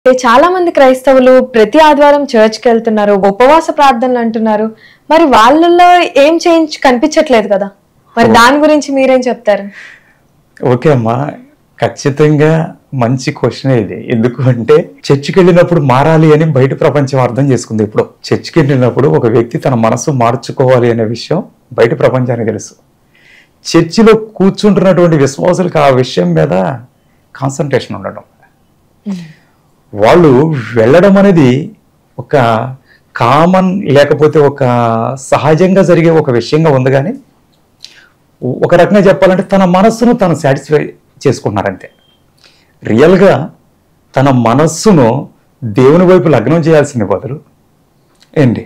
చాలా మంది క్రైస్తవులు ప్రతి ఆదివారం చర్చ్‌కి వెళ్తున్నారు. ఉపవాస ప్రార్థనలు అంటున్నారు. మరి వాళ్ళలో ఏం చేంజ్ కనిపించట్లేదు కదా! మరి దాని గురించి మీరేం చెప్తారు? ఓకే అమ్మా. ఖచ్చితంగా మంచి క్వశ్చనే ఇది. ఎందుకు అంటే చర్చికి వెళ్ళినప్పుడు మారాలి అని బయట ప్రపంచం అర్థం చేసుకుంది. ఇప్పుడు చర్చికి వెళ్ళినప్పుడు ఒక వ్యక్తి తన మనసు మార్చుకోవాలి అనే విషయం బయట ప్రపంచానికి తెలుసు. చర్చిలో కూర్చుంటున్నటువంటి విశ్వాసులకు ఆ విషయం మీద కాన్సన్ట్రేషన్ ఉండడం, వాళ్ళు వెళ్ళడం అనేది ఒక కామన్ లేకపోతే ఒక సహజంగా జరిగే ఒక విషయంగా ఉంది. కానీ ఒక రకంగా చెప్పాలంటే తన మనస్సును తను సాటిస్ఫై చేసుకుంటున్నారంతే. రియల్గా తన మనస్సును దేవుని వైపు లగ్నం చేయాల్సిన బదులు ఏంటి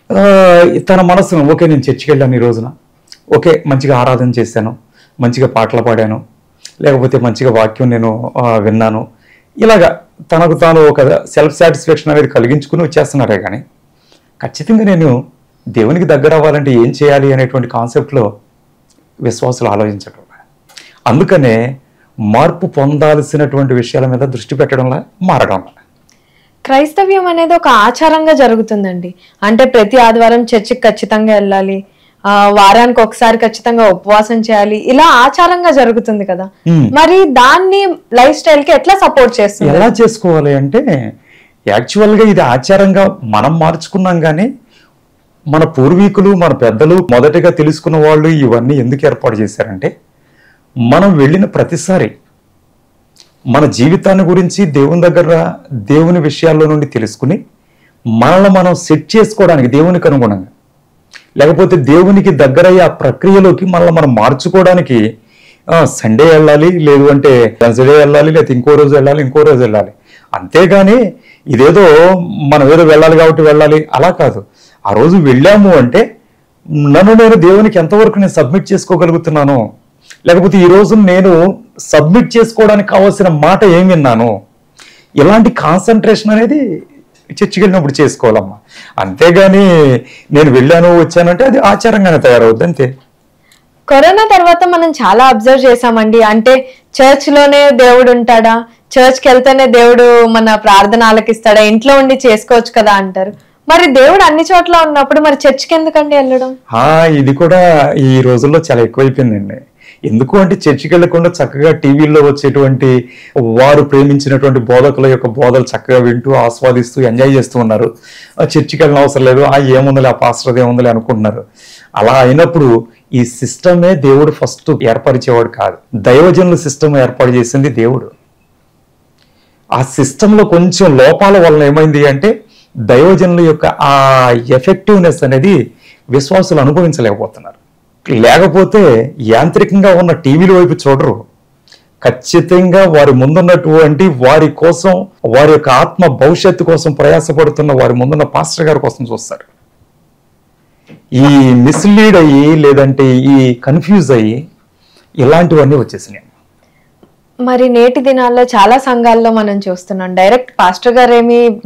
తన మనస్సును ఓకే నేను చర్చికి వెళ్ళాను ఈ రోజున, ఓకే మంచిగా ఆరాధన చేశాను, మంచిగా పాటలు పాడాను, లేకపోతే మంచిగా వాక్యం నేను విన్నాను, ఇలాగా తనకు తాను ఒక సెల్ఫ్ సాటిస్ఫాక్షన్ అనేది కలిగించుకుని వచ్చేస్తున్నారే. కానీ ఖచ్చితంగా నేను దేవునికి దగ్గర అవ్వాలంటే ఏం చేయాలి అనేటువంటి కాన్సెప్ట్లో విశ్వాసులు ఆలోచించడం. అందుకనే మార్పు పొందాల్సినటువంటి విషయాల మీద దృష్టి పెట్టడంలా మారడం. క్రైస్తవ్యం అనేది ఒక ఆచారంగా జరుగుతుందండి. అంటే ప్రతి ఆదివారం చర్చికి ఖచ్చితంగా వెళ్ళాలి, వారానికి ఒకసారి ఖచ్చితంగా ఉపవాసం చేయాలి, ఇలా ఆచారంగా జరుగుతుంది కదా. మరి దాన్ని లైఫ్ స్టైల్ కి ఎట్లా సపోర్ట్ చేస్తుంది? ఎలా చేసుకోవాలి అంటే యాక్చువల్గా ఇది ఆచారంగా మనం మార్చుకున్నాం. కానీ మన పూర్వీకులు మన పెద్దలు మొదటగా తెలుసుకున్న వాళ్ళు ఇవన్నీ ఎందుకు ఏర్పాటు చేశారంటే మనం వెళ్ళిన ప్రతిసారి మన జీవితాన్ని గురించి దేవుని దగ్గర దేవుని విషయాల్లో నుండి తెలుసుకుని మనల్ని మనం సెట్ చేసుకోవడానికి దేవునికి అనుగుణంగా, లేకపోతే దేవునికి దగ్గరయ్యే ఆ ప్రక్రియలోకి మనల్ని మనం మార్చుకోవడానికి సండే వెళ్ళాలి, లేదు అంటే వెన్స్డే వెళ్ళాలి, లేకపోతే ఇంకో రోజు వెళ్ళాలి. అంతేగాని ఇదేదో మనం ఏదో వెళ్ళాలి కాబట్టి వెళ్ళాలి అలా కాదు. ఆ రోజు వెళ్ళాము అంటే నన్ను నేను దేవునికి ఎంతవరకు నేను సబ్మిట్ చేసుకోగలుగుతున్నాను, లేకపోతే ఈ రోజు నేను సబ్మిట్ చేసుకోవడానికి కావాల్సిన మాట ఏం విన్నాను, ఇలాంటి కాన్సన్ట్రేషన్ అనేది చర్చికి వెళ్ళినప్పుడు చేసుకోవాలమ్మా. అంతేగాని నేను వెళ్ళాను వచ్చానంటే అది ఆచారంగానే తయారవుద్ది అంతే. కరోనా తర్వాత మనం చాలా అబ్జర్వ్ చేసామండి. అంటే చర్చ్ లోనే దేవుడు ఉంటాడా, చర్చ్కి వెళ్తేనే దేవుడు మన ప్రార్థన ఆలకిస్తాడా, ఇంట్లో ఉండి చేసుకోవచ్చు కదా అంటారు. మరి దేవుడు అన్ని చోట్ల ఉన్నప్పుడు మరి చర్చ్కి ఎందుకండి వెళ్ళడం? ఇది కూడా ఈ రోజుల్లో చాలా ఎక్కువైపోయిందండి. ఎందుకు అంటే చర్చికి వెళ్ళకుండా చక్కగా టీవీల్లో వచ్చేటువంటి వారు ప్రేమించినటువంటి బోధకుల యొక్క బోధలు చక్కగా వింటూ ఆస్వాదిస్తూ ఎంజాయ్ చేస్తూ ఉన్నారు. చర్చికి వెళ్ళిన అవసరం లేదు, ఏముందిలే ఆ పాస్టర్ ఏముందిలే అనుకుంటున్నారు. అలా అయినప్పుడు ఈ సిస్టమే దేవుడు ఫస్ట్ ఏర్పరిచేవాడు కాదు, దైవజనుల సిస్టమ్ ఏర్పాటు చేసింది దేవుడు. ఆ సిస్టంలో కొంచెం లోపాల వలన ఏమైంది అంటే దైవజనుల యొక్క ఆ ఎఫెక్టివ్నెస్ అనేది విశ్వాసులు అనుభవించలేకపోతున్నారు. లేకపోతే యాంత్రికంగా ఉన్న టీవీల వైపు చూడరు, ఖచ్చితంగా వారి ముందున్నటువంటి వారి కోసం, వారి యొక్క ఆత్మ భవిష్యత్తు కోసం ప్రయాసపడుతున్న వారి ముందున్న పాస్టర్ గారి కోసం చూస్తారు. ఈ మిస్లీడ్ అయ్యి లేదంటే ఈ కన్ఫ్యూజ్ అయ్యి ఇలాంటివన్నీ వచ్చేసినాయి. మరి నేటి దినాల్లో చాలా సంఘాల్లో మనం చూస్తున్నాం, డైరెక్ట్ పాస్టర్ గారు ఏమి